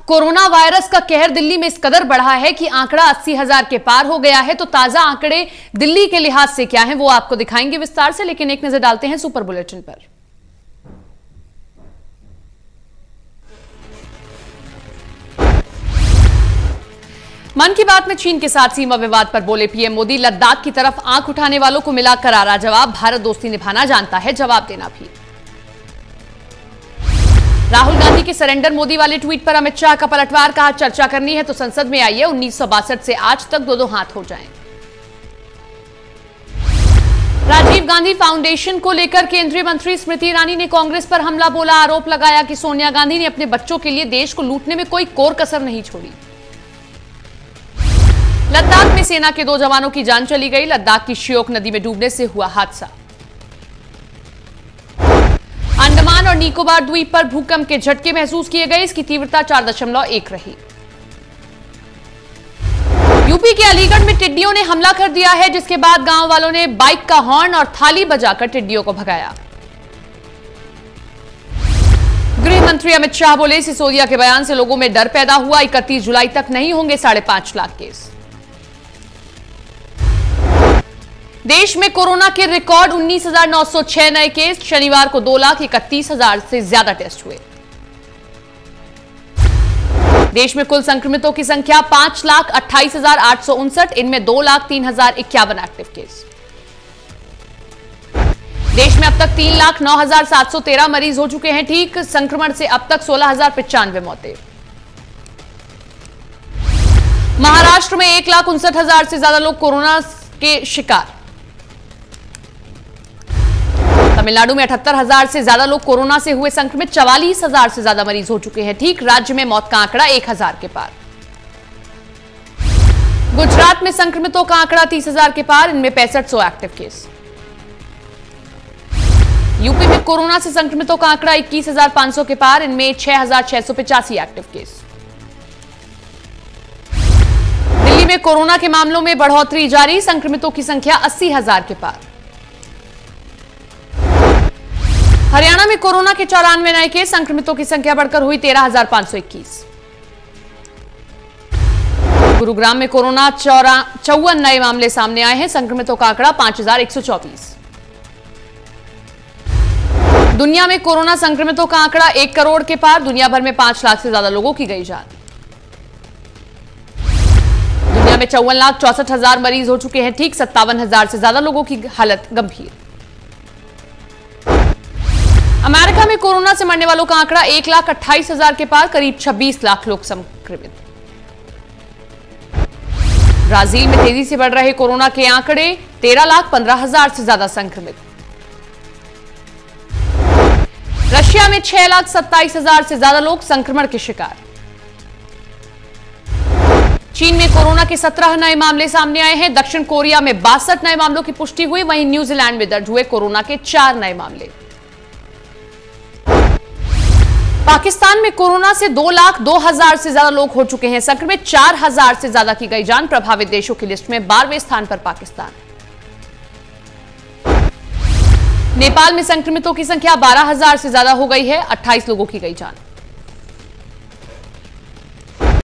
Corona virus का कहर दिल्ली में इस कदर बढ़ा है कि आंकड़ा 80,000 के पार हो गया है। तो ताजा आंकड़े दिल्ली के लिहाज से क्या हैं वो आपको दिखाएंगे विस्तार से, लेकिन एक नजर डालते हैं सुपर बुलेटिन पर। मन की बात में चीन के साथ सीमा विवाद पर बोले पीएम मोदी, लद्दाख की तरफ आंख उठाने वालों को मिला करारा जवाब, भारत दोस्ती निभाना जानता है, जवाब देना भी। राहुल गांधी के सरेंडर मोदी वाले ट्वीट पर अमित शाह का पलटवार, कहा चर्चा करनी है तो संसद में आइए, 1962 से आज तक दो हाथ हो जाएं। राजीव गांधी फाउंडेशन को लेकर केंद्रीय मंत्री स्मृति ईरानी ने कांग्रेस पर हमला बोला, आरोप लगाया कि सोनिया गांधी ने अपने बच्चों के लिए देश को लूटने में कोई कोर कसर नहीं छोड़ी। लद्दाख में सेना के 2 जवानों की जान चली गई, लद्दाख की श्योक नदी में डूबने से हुआ हादसा। अंडमान और निकोबार द्वीप पर भूकंप के झटके महसूस किए गए, इसकी तीव्रता 4.1 रही। यूपी के अलीगढ़ में टिड्डियों ने हमला कर दिया है, जिसके बाद गांव वालों ने बाइक का हॉर्न और थाली बजाकर टिड्डियों को भगाया। गृह मंत्री अमित शाह बोले, सिसोदिया के बयान से लोगों में डर पैदा हुआ, 31 जुलाई तक नहीं होंगे 5.5 लाख केस। देश में कोरोना के रिकॉर्ड 19,906 नए केस, शनिवार को 2,31,000 से ज्यादा टेस्ट हुए। देश में कुल संक्रमितों की संख्या 5,28,859, इनमें 2,03,051 एक्टिव केस। देश में अब तक 3,09,713 मरीज हो चुके हैं ठीक, संक्रमण से अब तक 16,095 मौतें। महाराष्ट्र में 1,59,000 से ज्यादा लोग कोरोना के शिकार। तमिलनाडु में 78,000 से ज्यादा लोग कोरोना से हुए संक्रमित, 44,000 से ज्यादा मरीज हो चुके हैं ठीक, राज्य में मौत का आंकड़ा 1,000 के पार। गुजरात में संक्रमितों का आंकड़ा 30,000 के पार, इनमें 6500 एक्टिव केस। यूपी में कोरोना से संक्रमितों का आंकड़ा 21,500 के पार, इनमें 6,685 एक्टिव केस। दिल्ली में कोरोना के मामलों में बढ़ोतरी जारी, संक्रमितों की संख्या 80,000 के पार। हरियाणा में कोरोना के 94 नए केस, संक्रमितों की संख्या बढ़कर हुई 13,521। गुरुग्राम में कोरोना 54 नए मामले सामने आए हैं, संक्रमितों का आंकड़ा 5,124। दुनिया में कोरोना संक्रमितों का आंकड़ा 1 करोड़ के पार, दुनिया भर में 5 लाख से ज्यादा लोगों की गई जान। दुनिया में 54,64,000 मरीज हो चुके हैं ठीक, 57,000 से ज्यादा लोगों की हालत गंभीर। अमेरिका में कोरोना से मरने वालों का आंकड़ा 1,28,000 के पार, करीब 26 लाख लोग संक्रमित। ब्राजील में तेजी से बढ़ रहे कोरोना के आंकड़े, 13,15,000 से ज्यादा संक्रमित। रशिया में 6,27,000 से ज्यादा लोग संक्रमण के शिकार। चीन में कोरोना के 17 नए मामले सामने आए हैं, दक्षिण कोरिया में 62 नए मामलों की पुष्टि हुई, वहीं न्यूजीलैंड में दर्ज हुए कोरोना के 4 नए मामले। पाकिस्तान में कोरोना से 2,02,000 से ज्यादा लोग हो चुके हैं संक्रमित, 4,000 से ज्यादा की गई जान, प्रभावित देशों की लिस्ट में 12वें स्थान पर पाकिस्तान। नेपाल में संक्रमितों की संख्या 12,000 से ज्यादा हो गई है, 28 लोगों की गई जान।